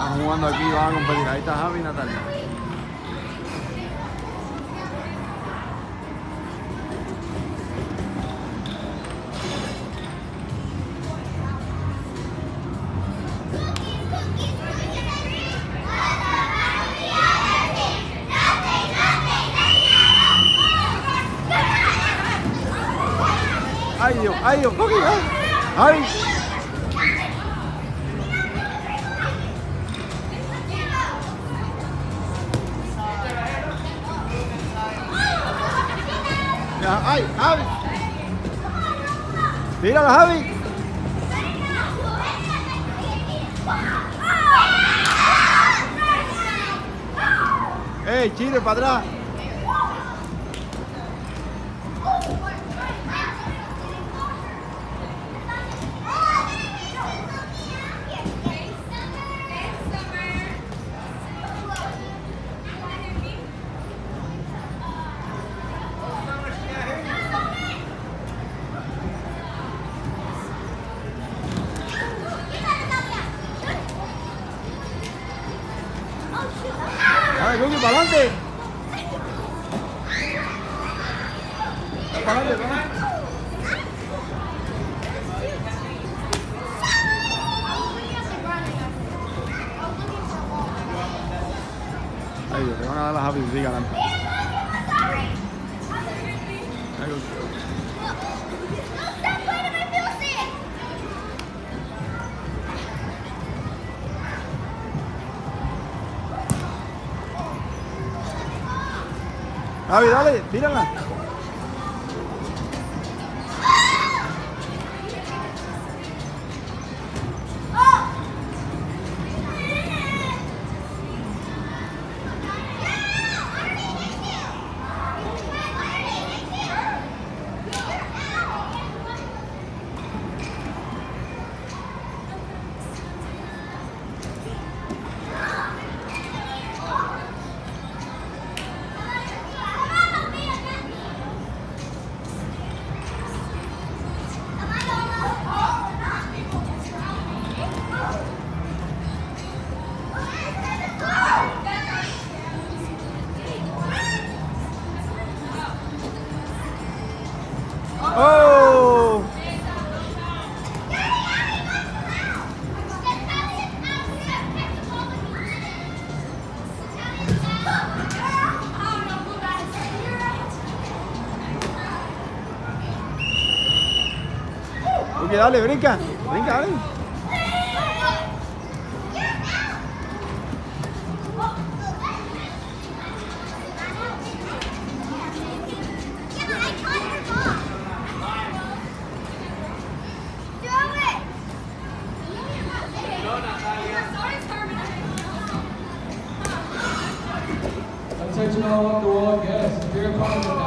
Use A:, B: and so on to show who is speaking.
A: Están jugando aquí, van a competir. Ahí está Javi y Natalia. Ay Dios, Coqui, Javi. Ay, Javi. Tírala, Javi. Chile, para atrás. Dale, Coqui, para adelante. Para adelante, para adelante. Ay Dios, te van a dar las Javi si ganan. Javi, dale, tírala. ¡Oh! Ok, dale, brinca, brinca, dale.
B: Attention all on the wall guests. If you're a